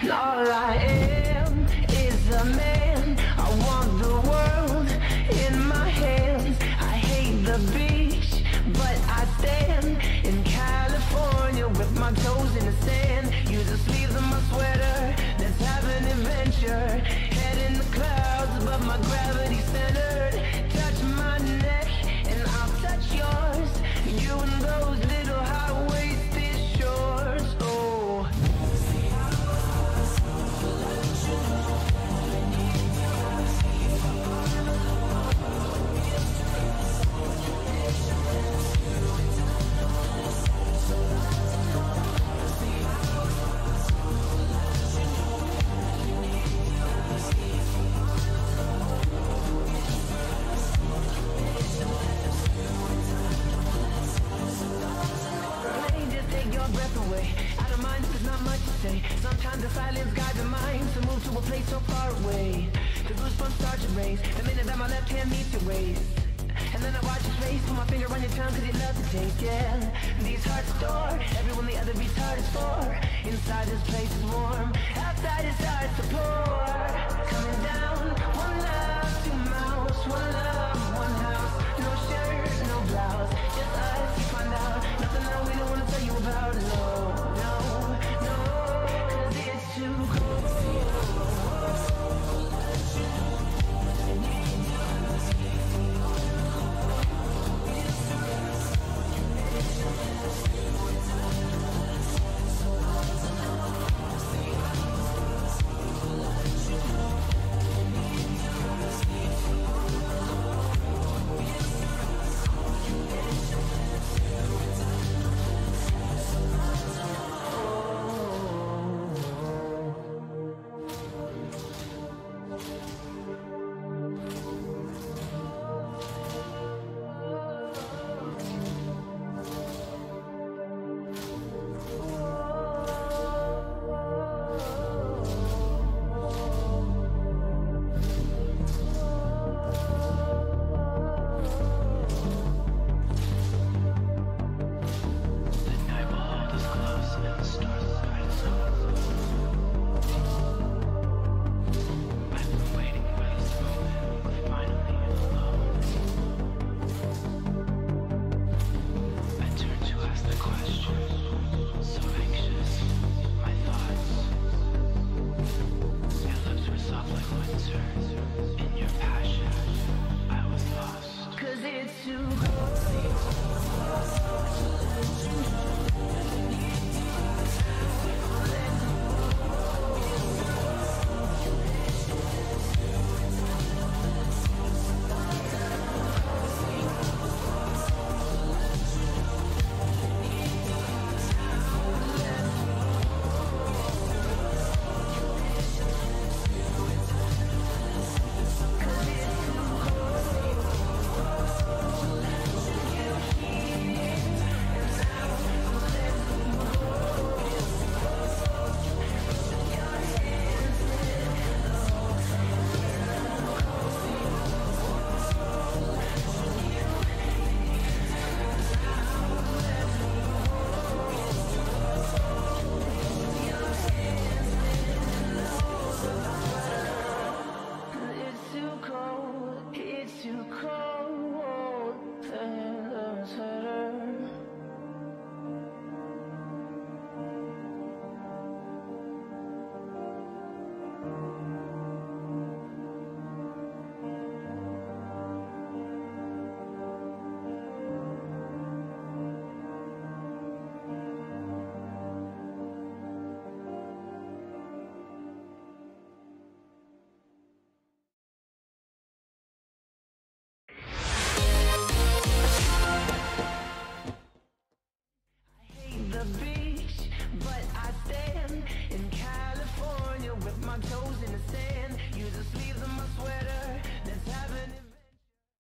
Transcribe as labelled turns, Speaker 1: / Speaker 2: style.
Speaker 1: All I am is a man. I want the world in my hands. I hate the beach, but I stand in California with my toes in the sand. Use the sleeves of my sweater. Let's have an adventure. Head in the clouds, but my gravity centered. Touch my neck and I'll touch yours. You and those little high-waisted shorts. Oh. Sometimes the silence guides the mind to move to a place so far away. The goosebumps start to raise the minute that my left hand meets your waist. And then I watch his face, put my finger on your tongue cause you love to taste, yeah. These hearts adore everyone the other beats heart is for. Inside this place is warm, outside it starts to pour.